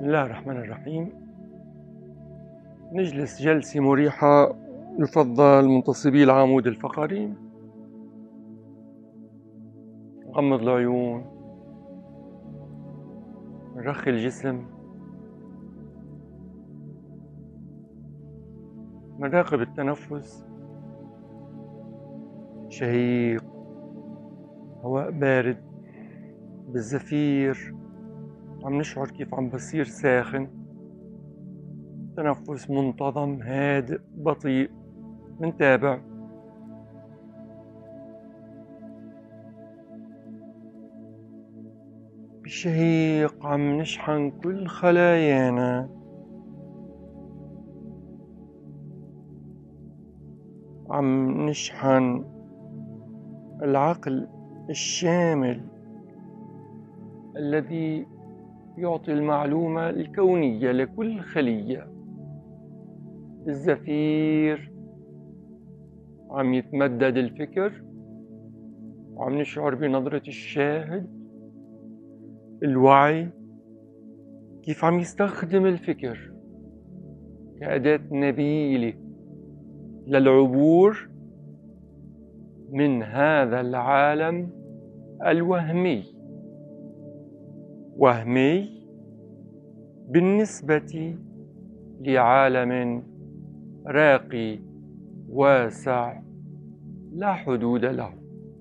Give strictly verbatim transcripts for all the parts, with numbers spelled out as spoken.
الله الرحمن الرحيم. نجلس جلسة مريحة، يفضل منتصبي العمود الفقري، نغمض العيون، نرخي الجسم، نراقب التنفس، شهيق، هواء بارد بالزفير، عم نشعر كيف عم بصير ساخن. تنفس منتظم هادئ بطيء، منتابع. بالشهيق عم نشحن كل خلايانا، عم نشحن العقل الشامل الذي يعطي المعلومة الكونية لكل خلية. بالزفير عم يتمدد الفكر، وعم نشعر بنظرة الشاهد، الوعي، كيف عم يستخدم الفكر كأداة نبيلة للعبور من هذا العالم الوهمي، وهمي بالنسبة لعالم راقي واسع لا حدود له،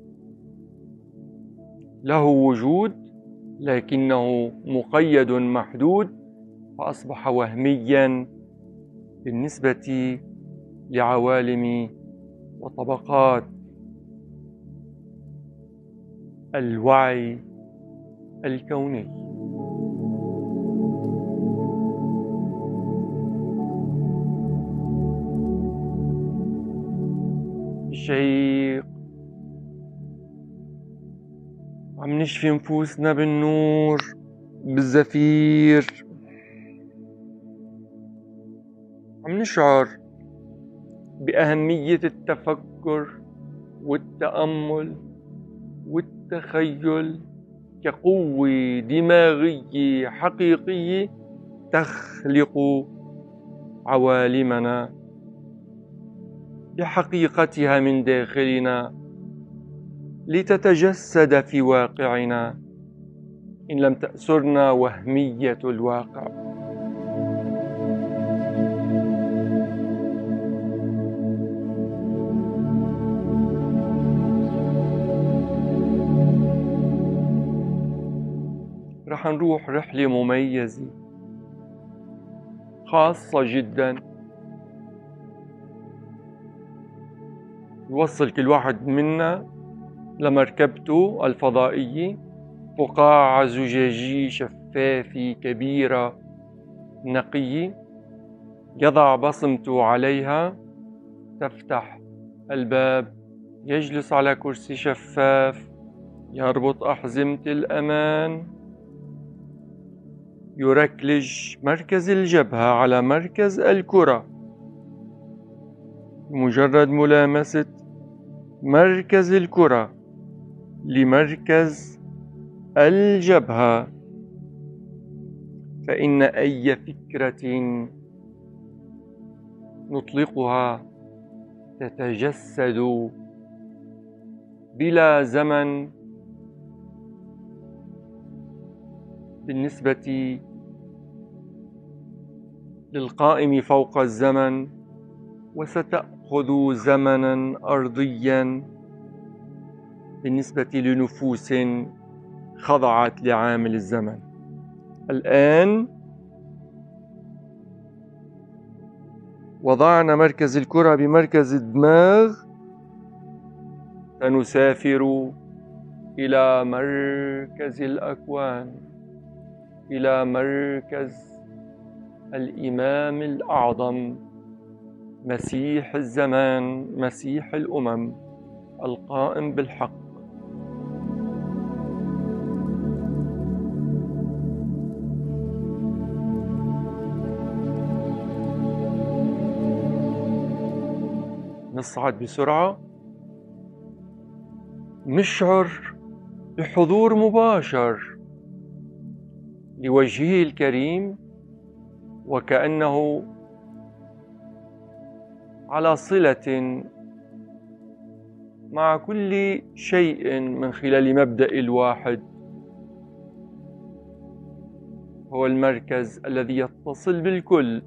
له وجود لكنه مقيد محدود، فأصبح وهميا بالنسبة لعوالم وطبقات الوعي الكوني. الشهيق عم نشفي نفوسنا بالنور، بالزفير عم نشعر بأهمية التفكر والتأمل والتخيل كقوة دماغية حقيقية تخلق عوالمنا بحقيقتها من داخلنا لتتجسد في واقعنا إن لم تأسرنا وهمية الواقع. رح نروح رحلة مميزة خاصة جدا، يوصل كل واحد منا لمركبته الفضائية، فقاعة زجاجية شفافة كبيرة نقية، يضع بصمته عليها، تفتح الباب، يجلس على كرسي شفاف، يربط أحزمة الأمان، يركلج مركز الجبهة على مركز الكرة. بمجرد ملامسة مركز الكرة لمركز الجبهة فإن أي فكرة نطلقها تتجسد بلا زمن بالنسبة للقائم فوق الزمن، وستأخذ زمنا أرضيا بالنسبة لنفوس خضعت لعامل الزمن. الآن وضعنا مركز الكرة بمركز الدماغ، سنسافر إلى مركز الأكوان، إلى مركز الإمام الأعظم، مسيح الزمان، مسيح الأمم، القائم بالحق. نصعد بسرعة، نشعر بحضور مباشر لوجهه الكريم وكأنه على صلة مع كل شيء من خلال مبدأ الواحد، هو المركز الذي يتصل بالكل.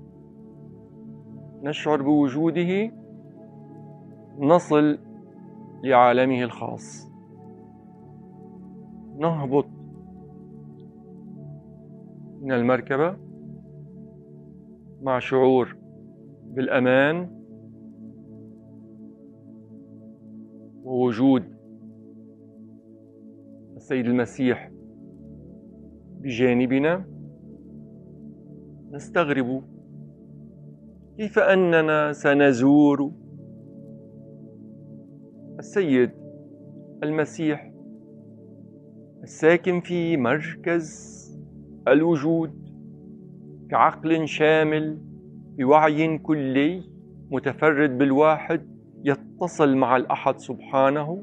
نشعر بوجوده، نصل لعالمه الخاص، نهبط من المركبة مع شعور بالأمان ووجود السيد المسيح بجانبنا. نستغرب كيف أننا سنزور السيد المسيح الساكن في مركز الوجود كعقل شامل بوعي كلي متفرد بالواحد، يتصل مع الأحد سبحانه،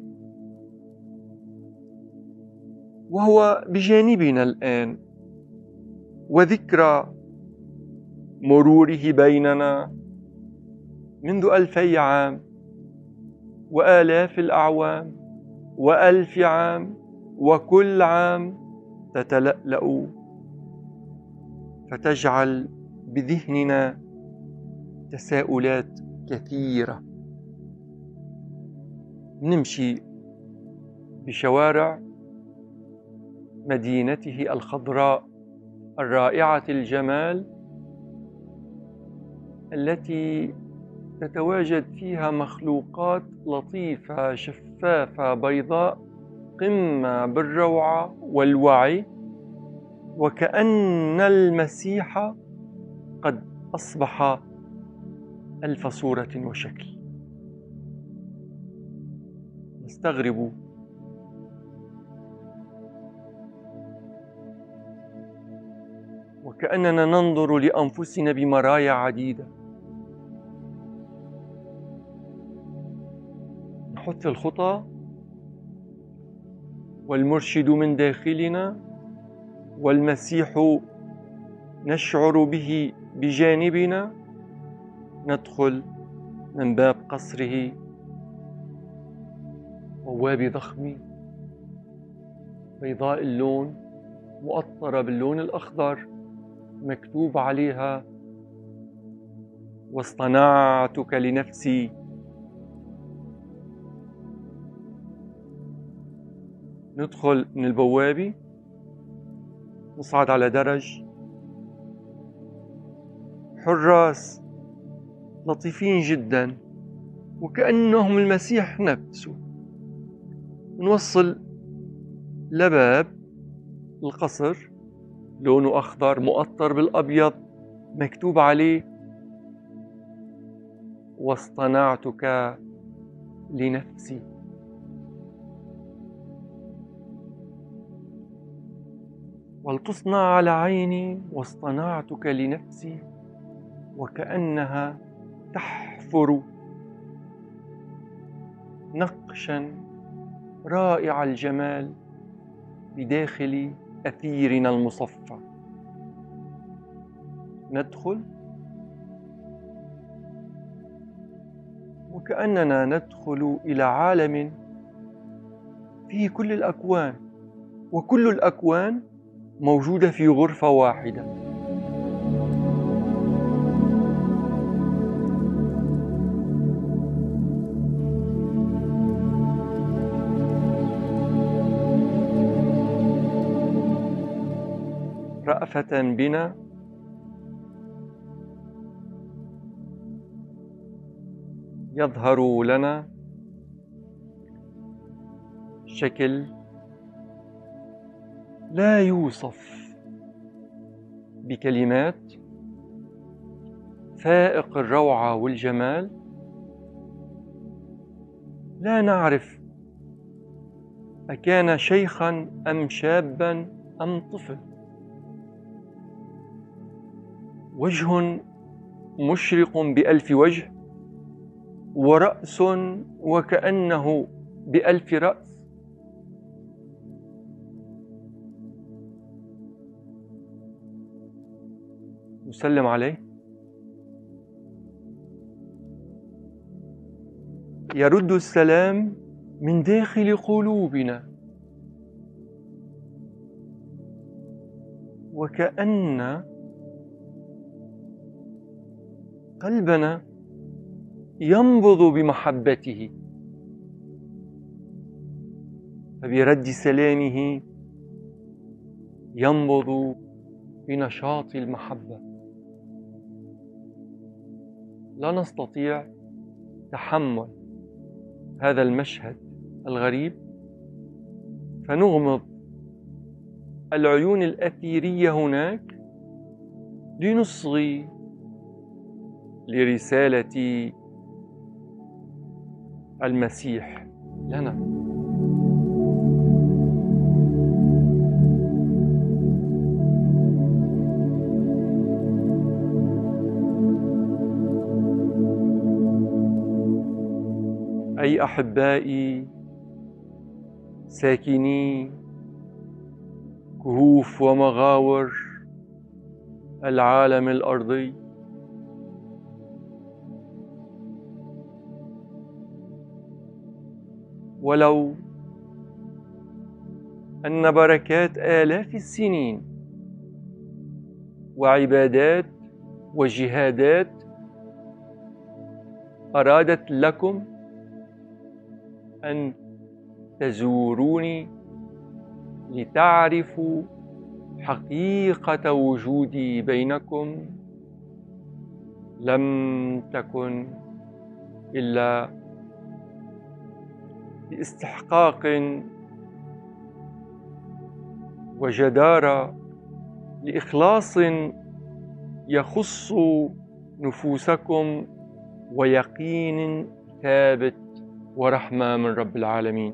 وهو بجانبنا الآن. وذكرى مروره بيننا منذ ألفي عام وآلاف الأعوام وألف عام، وكل عام تتلألأ فتجعل بذهننا تساؤلات كثيرة. نمشي بشوارع مدينته الخضراء الرائعة الجمال، التي تتواجد فيها مخلوقات لطيفة شفافة بيضاء، قمة بالروعة والوعي، وكأن المسيح قد أصبح ألف صورة وشكل. نستغرب وكأننا ننظر لأنفسنا بمرايا عديدة. نحث الخطى والمرشد من داخلنا، والمسيح نشعر به بجانبنا. ندخل من باب قصره، بوابة ضخمة بيضاء اللون مؤطرة باللون الأخضر، مكتوب عليها واصطنعتك لنفسي. ندخل من البوابة، نصعد على درج، حراس لطيفين جدا وكأنهم المسيح نفسه. نوصل لباب القصر، لونه أخضر مؤطر بالأبيض، مكتوب عليه واصطنعتك لنفسي. ولتصنع على عيني واصطنعتك لنفسي، وكأنها تحفر نقشا رائع الجمال بداخل أثيرنا المصفى. ندخل وكأننا ندخل إلى عالم فيه كل الأكوان، وكل الأكوان موجودة في غرفة واحدة. رأفة بنا يظهر لنا شكل لا يوصف بكلمات، فائق الروعة والجمال. لا نعرف أكان شيخا أم شابا أم طفل. وجه مشرق بألف وجه، ورأس وكأنه بألف رأس. نسلم عليه، يرد السلام من داخل قلوبنا، وكأن قلبنا ينبض بمحبته، فبرد سلامه ينبض بنشاط المحبة. لا نستطيع تحمل هذا المشهد الغريب، فنغمض العيون الأثيرية هناك لنصغي لرسالة المسيح لنا. أي أحبائي ساكني كهوف ومغاور العالم الأرضي، ولو أن بركات آلاف السنين وعبادات وجهادات أرادت لكم أن تزوروني لتعرفوا حقيقة وجودي بينكم، لم تكن إلا باستحقاق وجدارة لإخلاص يخص نفوسكم ويقين ثابت ورحمة من رب العالمين.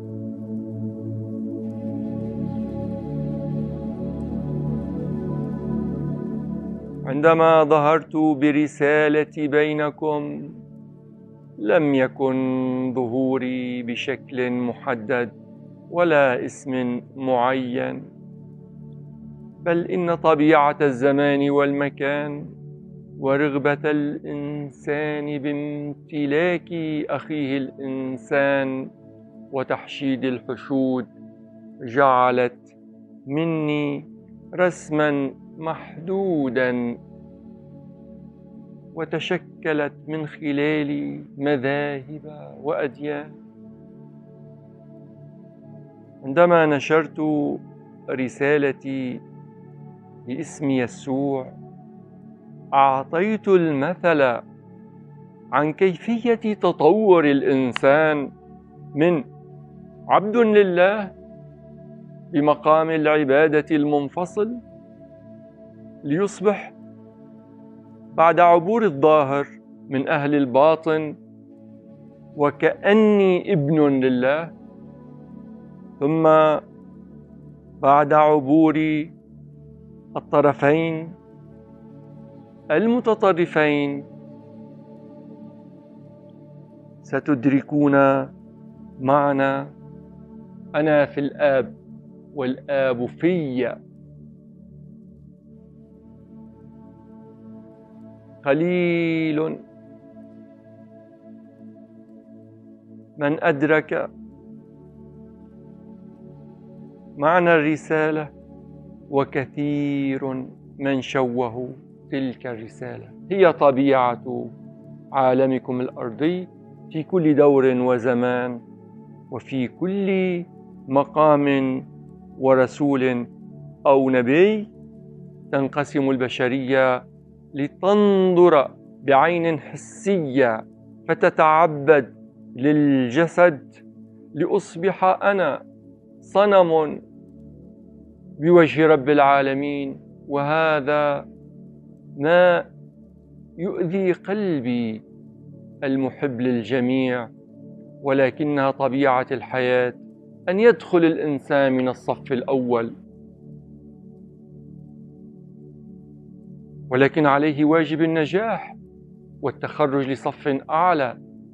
عندما ظهرت برسالتي بينكم لم يكن ظهوري بشكل محدد ولا اسم معين، بل إن طبيعة الزمان والمكان ورغبة الإنسان بامتلاك أخيه الإنسان وتحشيد الحشود جعلت مني رسما محدودا، وتشكلت من خلالي مذاهب وأديان. عندما نشرت رسالتي باسم يسوع أعطيت المثل عن كيفية تطور الإنسان من عبد لله بمقام العبادة المنفصل ليصبح بعد عبور الظاهر من أهل الباطن وكأني ابن لله، ثم بعد عبور الطرفين المتطرفين ستدركون معنى أنا في الآب والآب في. قليل من أدرك معنى الرسالة، وكثير من شوهوا تلك الرسالة. هي طبيعة عالمكم الأرضي في كل دور وزمان وفي كل مقام ورسول أو نبي. تنقسم البشرية لتنظر بعين حسية فتتعبد للجسد لأصبح أنا صنم بوجه رب العالمين، وهذا ما يؤذي قلبي المحب للجميع. ولكنها طبيعة الحياة أن يدخل الإنسان من الصف الأول، ولكن عليه واجب النجاح والتخرج لصف أعلى.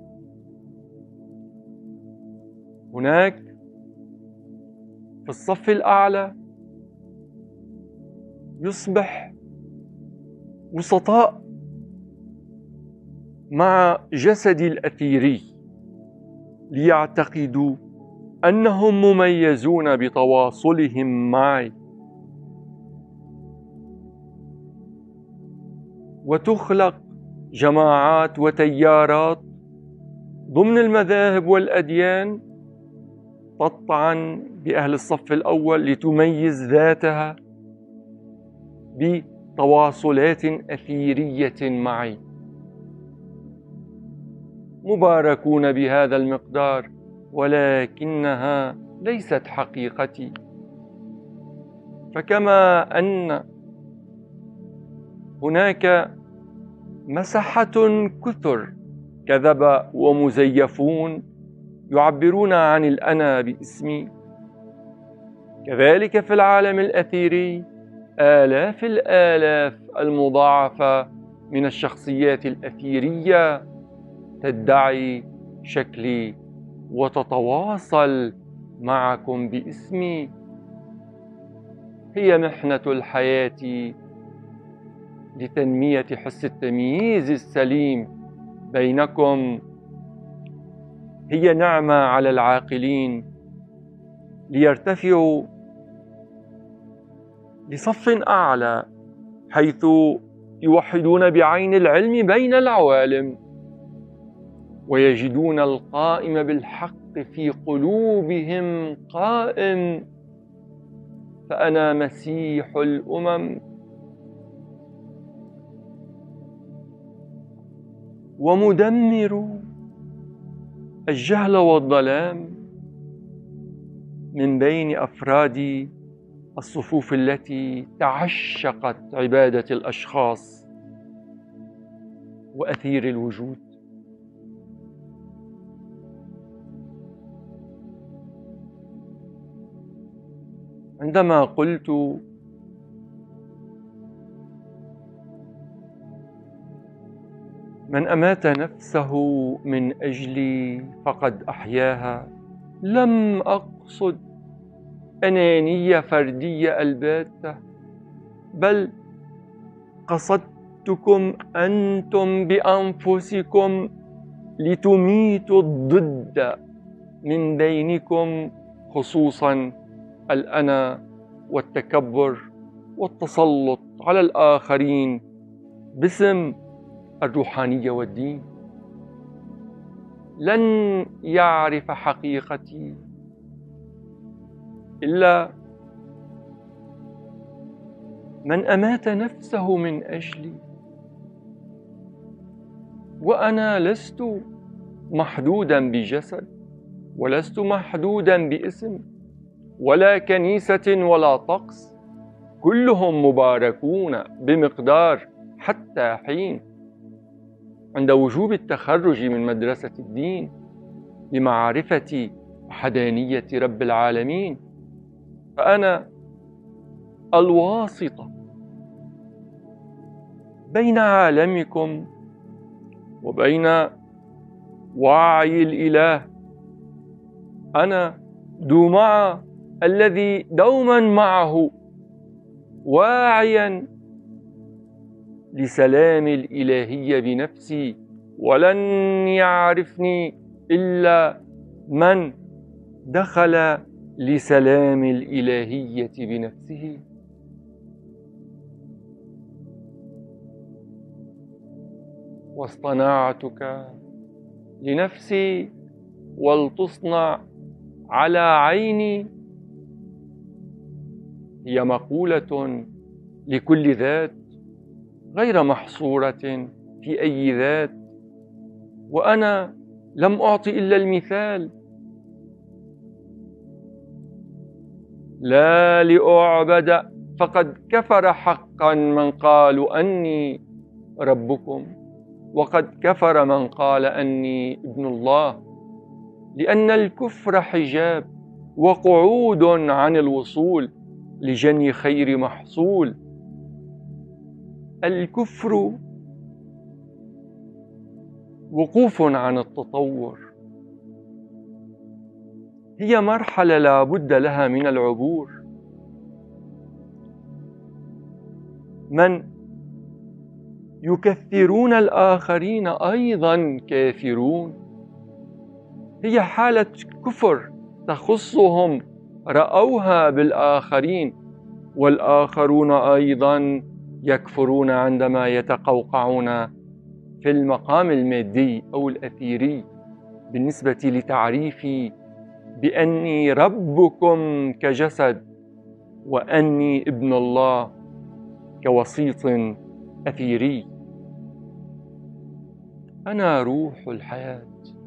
هناك في الصف الأعلى يصبح وسطاء مع جسدي الأثيري ليعتقدوا أنهم مميزون بتواصلهم معي، وتخلق جماعات وتيارات ضمن المذاهب والأديان تطعن بأهل الصف الأول لتميز ذاتها بتواصلات أثيرية معي. مباركون بهذا المقدار، ولكنها ليست حقيقتي. فكما أن هناك مسحة كثر كذب ومزيفون يعبرون عن الأنا باسمي، كذلك في العالم الأثيري آلاف الآلاف المضاعفة من الشخصيات الأثيرية تدعي شكلي وتتواصل معكم باسمي. هي محنة الحياة لتنمية حس التمييز السليم بينكم، هي نعمة على العاقلين ليرتفعوا لصف أعلى، حيث يوحدون بعين العلم بين العوالم، ويجدون القائم بالحق في قلوبهم قائم. فأنا مسيح الأمم ومدمر الجهل والظلام من بين أفراد الصفوف التي تعشقت عبادة الأشخاص وأثير الوجود. عندما قلت من أمات نفسه من أجلي فقد أحياها، لم أقصد أنانية فردية الباتة، بل قصدتكم أنتم بأنفسكم لتميتوا الضد من بينكم، خصوصا الأنا والتكبر والتسلط على الآخرين باسم الروحانية والدين. لن يعرف حقيقتي إلا من أمات نفسه من أجلي، وأنا لست محدودا بجسد، ولست محدودا باسم، ولا كنيسة ولا طقس، كلهم مباركون بمقدار حتى حين عند وجوب التخرج من مدرسة الدين لمعرفة وحدانية رب العالمين. فأنا الواسطة بين عالمكم وبين وعي الإله. أنا دومعة الذي دوما معه واعيا لسلام الإلهية بنفسي، ولن يعرفني إلا من دخل لسلام الإلهية بنفسه. واصطنعتك لنفسي ولتصنع على عيني، هي مقولة لكل ذات غير محصورة في أي ذات، وأنا لم أعطي إلا المثال، لا لأعبد، فقد كفر حقا من قالوا أني ربكم، وقد كفر من قال أني ابن الله، لأن الكفر حجاب وقعود عن الوصول لجني خير محصول. الكفر وقوف عن التطور، هي مرحلة لا بد لها من العبور. من يكثرون الآخرين أيضا كافرون. هي حالة كفر تخصهم، رأوها بالآخرين، والآخرون أيضا يكفرون عندما يتقوقعون في المقام المادي أو الأثيري بالنسبة لتعريفي بأني ربكم كجسد وأني ابن الله كوسيط أثيري. أنا روح الحياة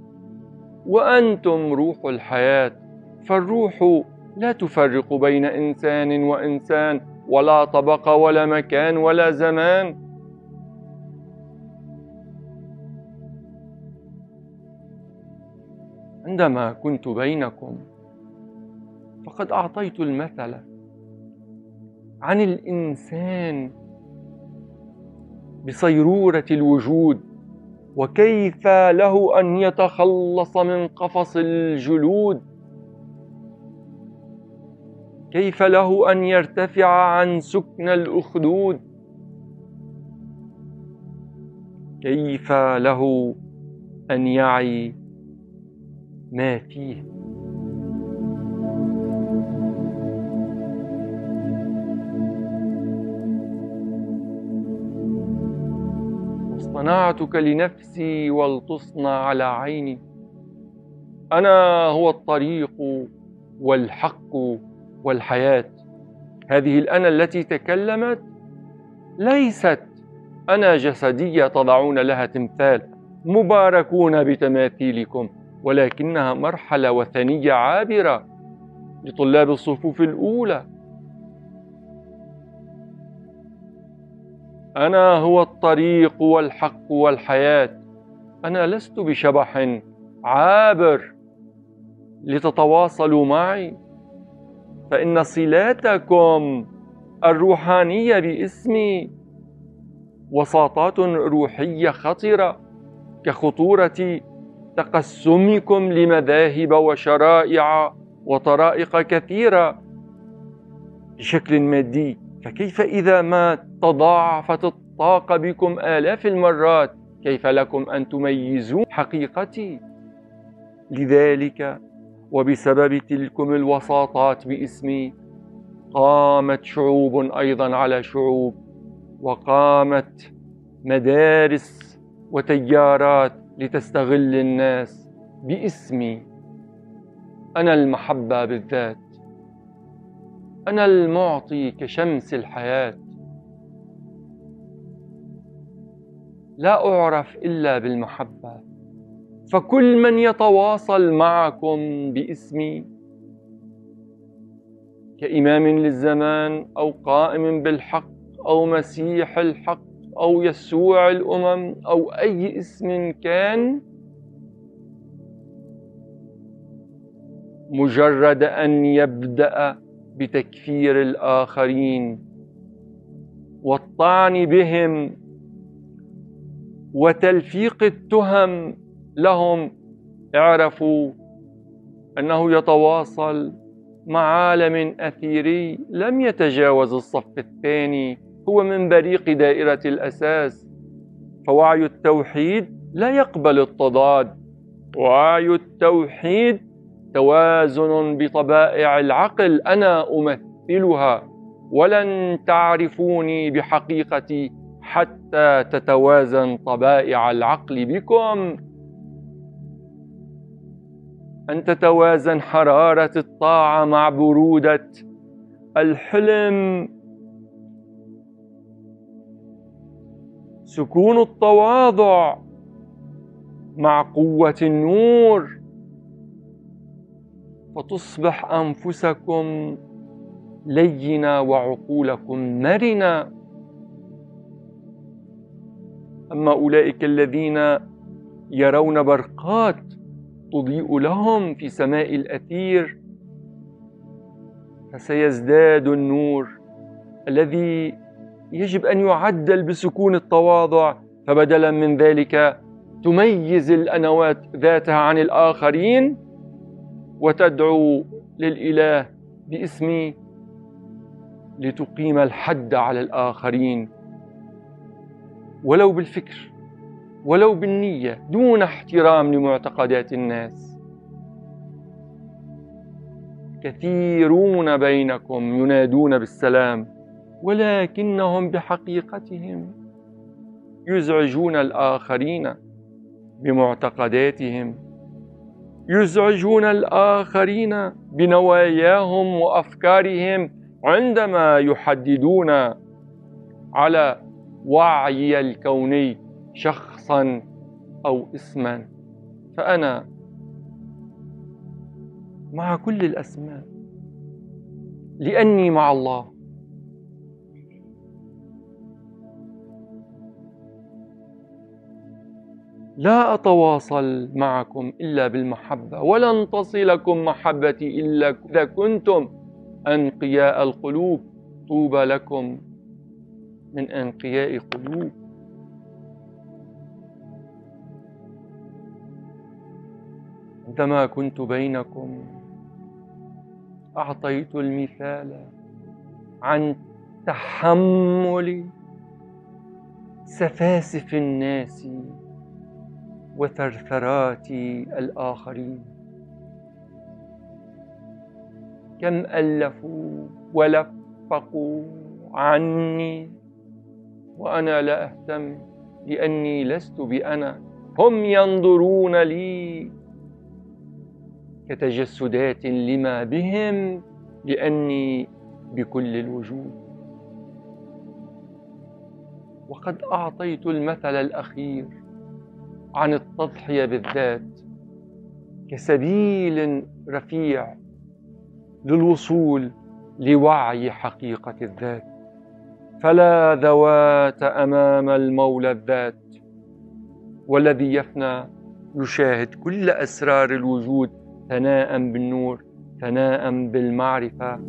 وأنتم روح الحياة، فالروح لا تفرق بين إنسان وإنسان، ولا طبقة ولا مكان ولا زمان. عندما كنت بينكم فقد أعطيت المثل عن الإنسان بصيرورة الوجود، وكيف له أن يتخلص من قفص الجلود، كيف له أن يرتفع عن سكن الأخدود، كيف له أن يعي ما فيه. واصطنعتك لنفسي ولتصنع على عيني. أنا هو الطريق والحق والحياة. هذه الأنا التي تكلمت ليست أنا جسدية تضعون لها تمثال، مباركون بتماثيلكم، ولكنها مرحلة وثنية عابرة لطلاب الصفوف الأولى. أنا هو الطريق والحق والحياة. أنا لست بشبح عابر لتتواصلوا معي، فإن صلاتكم الروحانية باسمي وساطات روحية خطرة كخطورة تقسمكم لمذاهب وشرائع وطرائق كثيرة بشكل مادي. فكيف إذا ما تضاعفت الطاقة بكم آلاف المرات، كيف لكم أن تميزوا حقيقتي؟ لذلك وبسبب تلكم الوساطات باسمي قامت شعوب أيضا على شعوب، وقامت مدارس وتيارات لتستغل الناس باسمي. أنا المحبة بالذات، أنا المعطي كشمس الحياة، لا أعرف إلا بالمحبة. فكل من يتواصل معكم باسمي كإمام للزمان أو قائم بالحق أو مسيح الحق أو يسوع الأمم أو أي اسم كان، مجرد أن يبدأ بتكفير الآخرين والطعن بهم وتلفيق التهم لهم، اعرفوا أنه يتواصل مع عالم أثيري لم يتجاوز الصف الثاني، هو من بريق دائرة الأساس. فوعي التوحيد لا يقبل التضاد، وعي التوحيد توازن بطبائع العقل، أنا أمثلها، ولن تعرفوني بحقيقتي حتى تتوازن طبائع العقل بكم، أن تتوازن حرارة الطاعة مع برودة الحلم، سكون التواضع مع قوة النور، فتصبح أنفسكم لينة وعقولكم مرنة. أما أولئك الذين يرون برقات تضيء لهم في سماء الأثير، فسيزداد النور الذي يجب أن يعدل بسكون التواضع. فبدلا من ذلك تميز الأنوات ذاتها عن الآخرين وتدعو للإله باسمي لتقيم الحد على الآخرين. ولو بالفكر ولو بالنية دون احترام لمعتقدات الناس. كثيرون بينكم ينادون بالسلام ولكنهم بحقيقتهم يزعجون الآخرين بمعتقداتهم، يزعجون الآخرين بنواياهم وأفكارهم عندما يحددون على وعي الكوني شخصا أو اسما. فأنا مع كل الأسماء لأني مع الله. لا أتواصل معكم إلا بالمحبة، ولن تصلكم محبتي إلا إذا كنتم أنقياء القلوب. طوبى لكم من أنقياء قلوب. عندما كنت بينكم أعطيت المثال عن تحمل سفاسف الناس وثرثرات الآخرين. كم ألفوا ولفقوا عني وأنا لا أهتم، لأني لست بأنا. هم ينظرون لي كتجسدات لما بهم، لأني بكل الوجود. وقد أعطيت المثل الأخير عن التضحية بالذات كسبيل رفيع للوصول لوعي حقيقة الذات. فلا ذوات أمام المولى الذات، والذي يفنى يشاهد كل أسرار الوجود ثناء بالنور، ثناء بالمعرفة.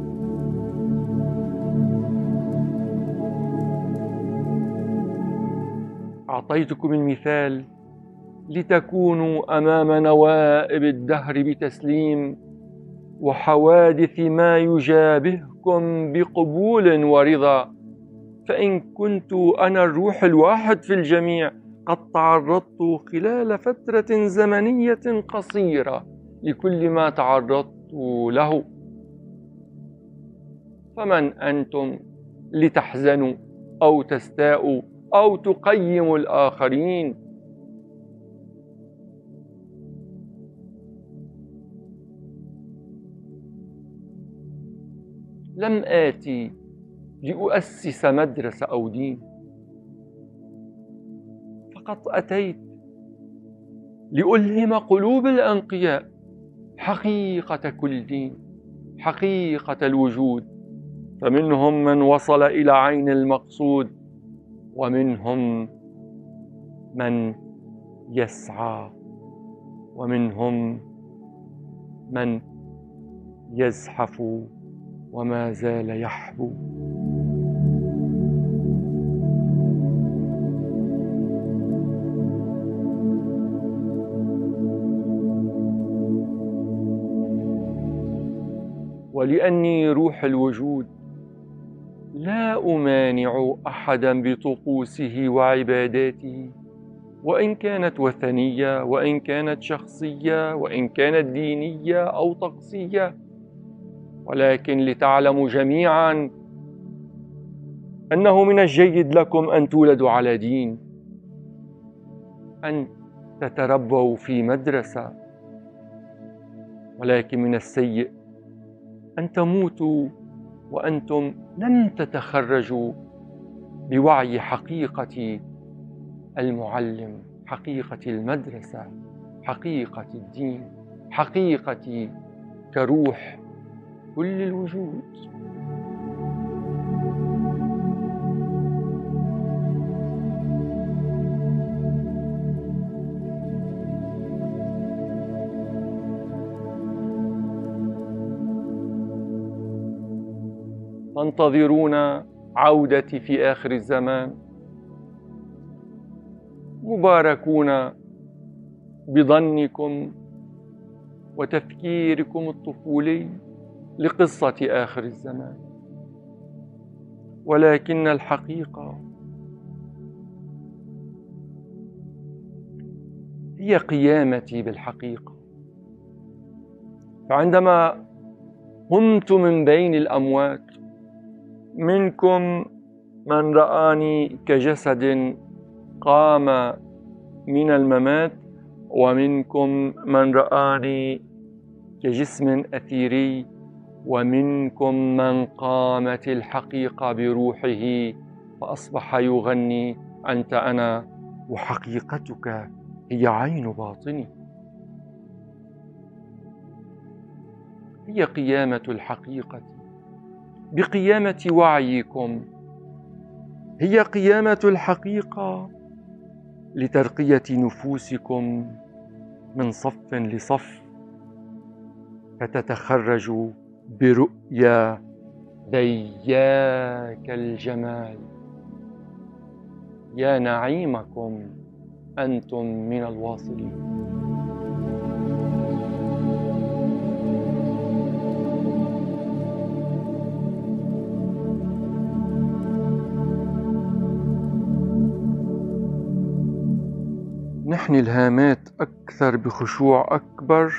أعطيتكم المثال لتكونوا أمام نوائب الدهر بتسليم وحوادث ما يجابهكم بقبول ورضا. فإن كنت أنا الروح الواحد في الجميع قد تعرضت خلال فترة زمنية قصيرة لكل ما تعرضت له، فمن أنتم لتحزنوا أو تستاءوا أو تقيموا الآخرين؟ لم آتي لأؤسس مدرسة أو دين، فقط أتيت لألهم قلوب الأنقياء حقيقة كل دين، حقيقة الوجود. فمنهم من وصل إلى عين المقصود، ومنهم من يسعى، ومنهم من يزحف وما زال يحبو. ولأني روح الوجود لا أمانع أحدا بطقوسه وعباداته، وإن كانت وثنية، وإن كانت شخصية، وإن كانت دينية أو طقسية. ولكن لتعلموا جميعا أنه من الجيد لكم أن تولدوا على دين، أن تتربوا في مدرسة، ولكن من السيء أن تموتوا وأنتم لم تتخرجوا بوعي حقيقة المعلم، حقيقة المدرسة، حقيقة الدين، حقيقة كروح كل الوجود. تنتظرون عودتي في آخر الزمان. مباركون بظنكم وتفكيركم الطفولي لقصة آخر الزمان، ولكن الحقيقة هي قيامتي بالحقيقة. فعندما قمت من بين الأموات، منكم من رآني كجسد قام من الممات، ومنكم من رآني كجسم أثيري، ومنكم من قامت الحقيقة بروحه فأصبح يغني: أنت أنا وحقيقتك هي عين باطني. هي قيامة الحقيقة بقيامة وعيكم، هي قيامة الحقيقة لترقية نفوسكم من صف لصف، فتتخرج برؤيا ذياك الجمال. يا نعيمكم أنتم من الواصلين. نحني الهامات أكثر بخشوع أكبر،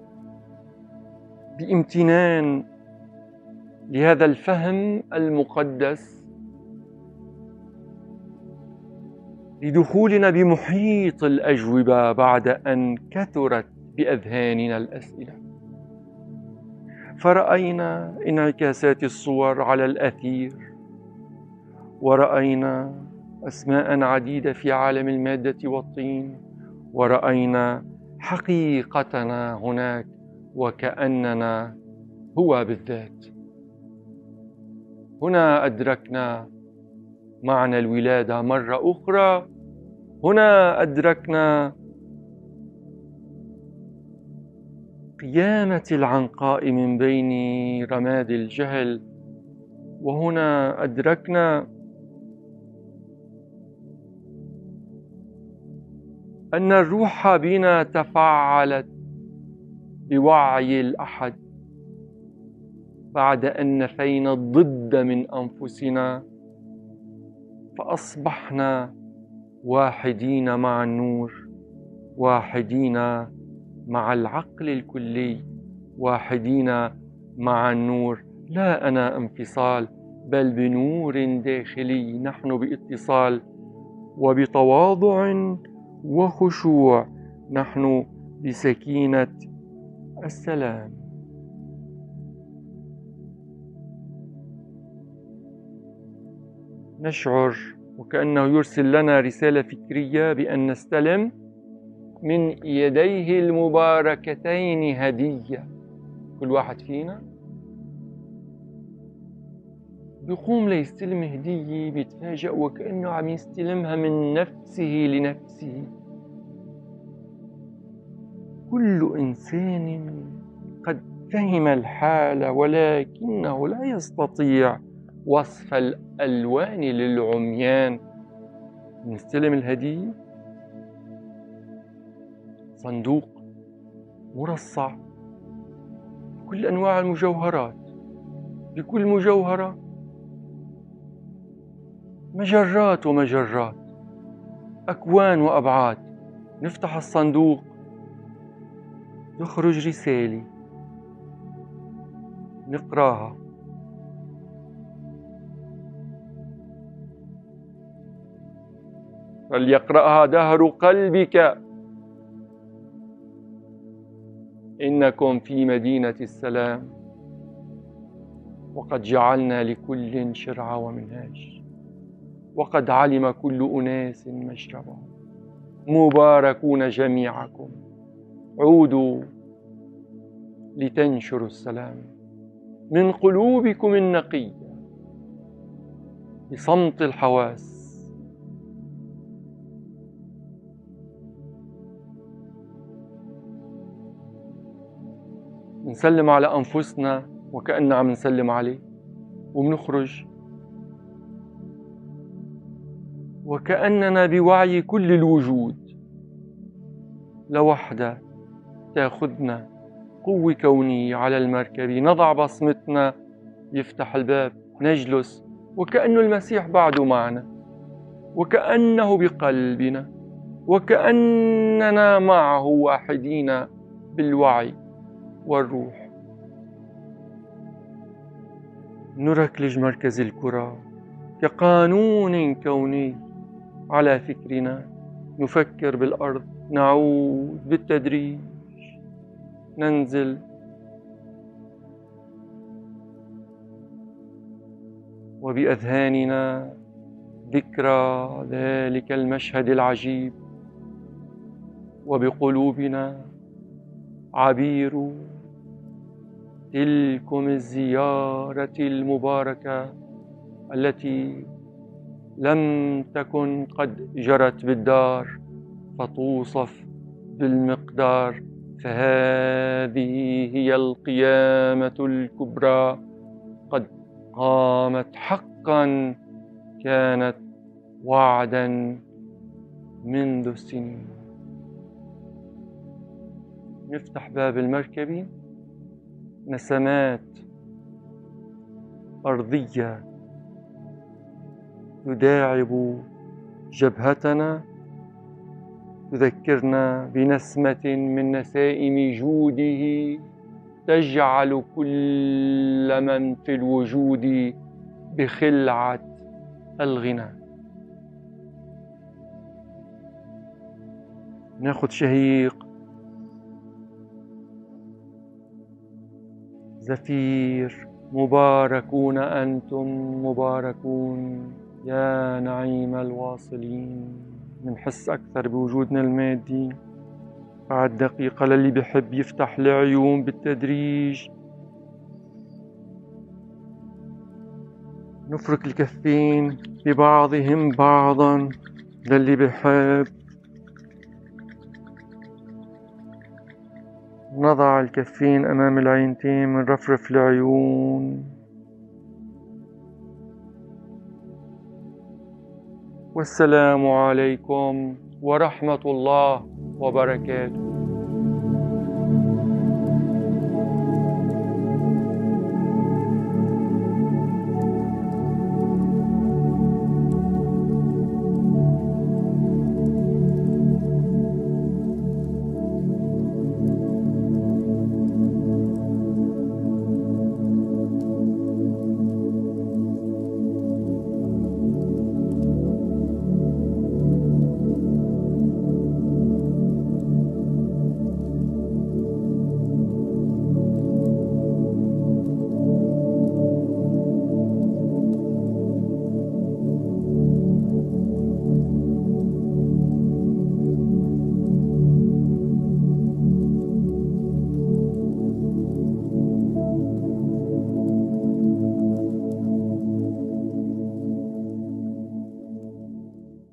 بامتنان لهذا الفهم المقدس، لدخولنا بمحيط الأجوبة بعد أن كثرت بأذهاننا الأسئلة. فرأينا انعكاسات الصور على الأثير، ورأينا أسماء عديدة في عالم المادة والطين، ورأينا حقيقتنا هناك وكأننا هو بالذات. هنا أدركنا معنى الولادة مرة أخرى، هنا أدركنا قيامة العنقاء من بين رماد الجهل، وهنا أدركنا أن الروح بنا تفاعلت بوعي الأحد بعد أن نفينا الضد من أنفسنا، فأصبحنا واحدين مع النور، واحدين مع العقل الكلي، واحدين مع النور. لا أنا انفصال، بل بنور داخلي نحن باتصال، وبتواضع وخشوع نحن بسكينة السلام. نشعر وكأنه يرسل لنا رسالة فكرية بأن نستلم من يديه المباركتين هدية. كل واحد فينا بيقوم ليستلم هدية، بيتفاجأ وكأنه عم يستلمها من نفسه لنفسه. كل إنسان قد فهم الحالة، ولكنه لا يستطيع وصف الألوان للعميان. نستلم الهدية، صندوق مرصع بكل أنواع المجوهرات، بكل مجوهرة مجرات ومجرات، أكوان وأبعاد. نفتح الصندوق، يخرج رسالة نقراها. فليقرأها دهر قلبك، إنكم في مدينة السلام، وقد جعلنا لكل شرعة ومنهاج، وقد علم كل أناس مشربهم، مباركون جميعكم، عودوا لتنشروا السلام من قلوبكم النقية بصمت الحواس. نسلم على أنفسنا وكأننا عم نسلم عليه، وبنخرج وكأننا بوعي كل الوجود لوحدة تأخذنا قوة كونية على المركب، نضع بصمتنا، يفتح الباب، نجلس وكأنه المسيح بعده معنا، وكأنه بقلبنا، وكأننا معه واحدين بالوعي والروح. نركلج مركز الكرة كقانون كوني على فكرنا، نفكر بالأرض، نعود بالتدريج، ننزل، وبأذهاننا ذكرى ذلك المشهد العجيب، وبقلوبنا عبير تلكم الزيارة المباركة التي لم تكن قد جرت بالدار فتوصف بالمقدار، فهذه هي القيامة الكبرى قد قامت حقا، كانت وعدا منذ السنين. نفتح باب المركبة، نسمات أرضية تداعب جبهتنا، تذكرنا بنسمة من نسائم جوده تجعل كل من في الوجود بخلعة الغنى. ناخد شهيق، زفير، مباركون أنتم مباركون يا نعيم الواصلين. منحس أكثر بوجودنا المادي. بعد دقيقة للي بحب يفتح العيون بالتدريج. نفرك الكفين ببعضهم بعضا للي بحب. نضع الكفين أمام العينتين، منرفرف العيون. والسلام عليكم ورحمة الله وبركاته.